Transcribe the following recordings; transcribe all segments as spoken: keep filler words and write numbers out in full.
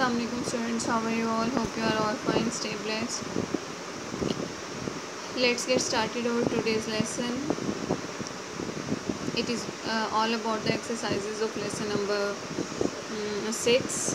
Assalamualaikum students, how are you all? Hope you are all fine, stay blessed. Let's get started our today's lesson. It is uh, all about the exercises of lesson number um, six,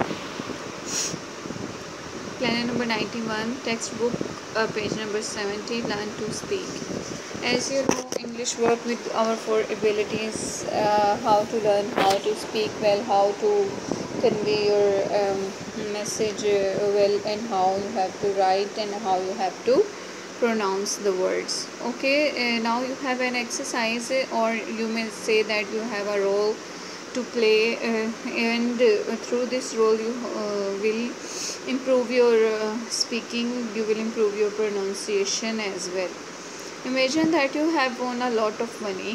planner number ninety-one, textbook, uh, page number seventy, learn to speak. As you know, English work with our four abilities, uh, how to learn how to speak well, how to convey your um, message uh, well, and how you have to write and how you have to pronounce the words. Okay, uh, now you have an exercise, uh, or you may say that you have a role to play, uh, and uh, through this role you uh, will improve your uh, speaking, you will improve your pronunciation as well. Imagine that you have won a lot of money.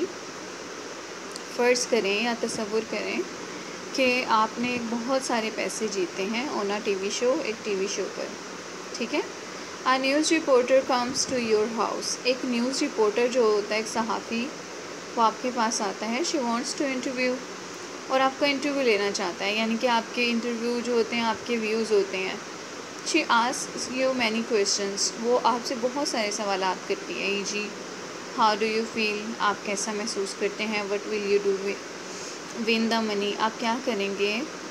फ़र्ज़ करें या तसव्वुर करें कि आपने एक बहुत सारे पैसे जीते हैं ऑन अ टीवी शो, एक टीवी शो पर, ठीक है। A news reporter comes to your house. एक न्यूज़ रिपोर्टर जो होता है, एक सहाफ़ी, वो आपके पास आता है। शी वांट्स टू इंटरव्यू, और आपका इंटरव्यू लेना चाहता है, यानी कि आपके इंटरव्यू जो होते हैं आपके व्यूज़ होते हैं। She asks you many questions, वो आपसे बहुत सारे सवालात करती है। E G how do you feel, आप कैसा महसूस करते हैं। What will you do win the money, आप क्या करेंगे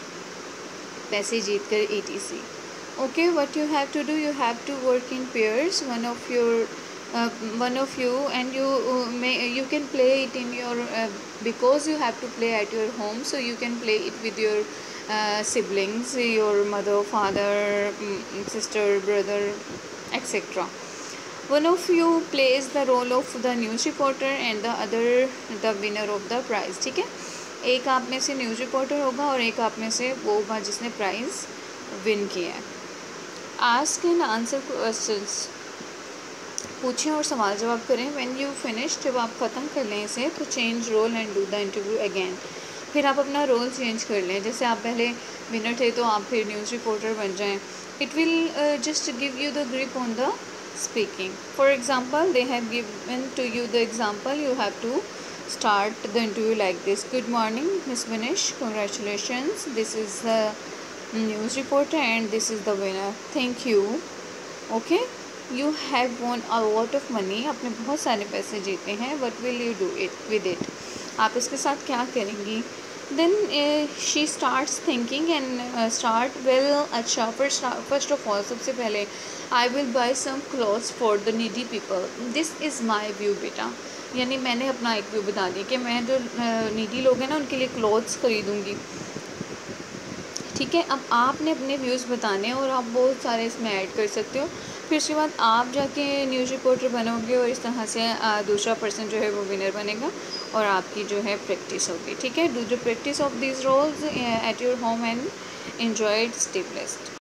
पैसे जीत कर, E T C. Okay, what you have to do, you have to work in pairs, one of your one of you and you may you can play it in your uh, because you have to play at your home, so you can play it with your uh, siblings, your mother, father, sister, brother, etc. One of you plays the role of the news reporter and the other the winner of the prize. ठीक है, एक आप में से news reporter होगा और एक आप में से वो होगा जिसने प्राइज़ विन किया है। आस्क एंड आंसर क्वेश्चंस, पूछें और सवाल जवाब करें। व्हेन यू फिनिश, जब आप ख़त्म कर लें इसे, तो change role and do the interview again. फिर आप अपना रोल चेंज कर लें, जैसे आप पहले विनर थे तो आप फिर न्यूज़ रिपोर्टर बन जाएं। It will just give you the grip on the speaking. For example, they have given to you the example. You have to start the interview like this. Good morning, Miss Vinish. Congratulations. This is the news reporter and this is the winner. Thank you. Okay. You have won a lot of money. आपने बहुत सारे पैसे जीते हैं. What will you do it with it? आप इसके साथ क्या करेंगी? Then uh, she starts thinking and uh, start well. अच्छा, first first of all, सबसे पहले I will buy some clothes for the needy people. This is my view बेटा, यानी मैंने अपना एक व्यू बता दी कि मैं जो नीडी लोग हैं ना उनके लिए क्लॉथ्स खरीदूँगी, ठीक है। अब आपने अपने व्यूज़ बताने और आप बहुत सारे इसमें ऐड कर सकते हो। फिर उसके बाद आप जाके न्यूज़ रिपोर्टर बनोगे और इस तरह से दूसरा पर्सन जो है वो विनर बनेगा और आपकी जो है प्रैक्टिस होगी, ठीक है। Do the practice of this roles at your home and enjoy it, stay blessed.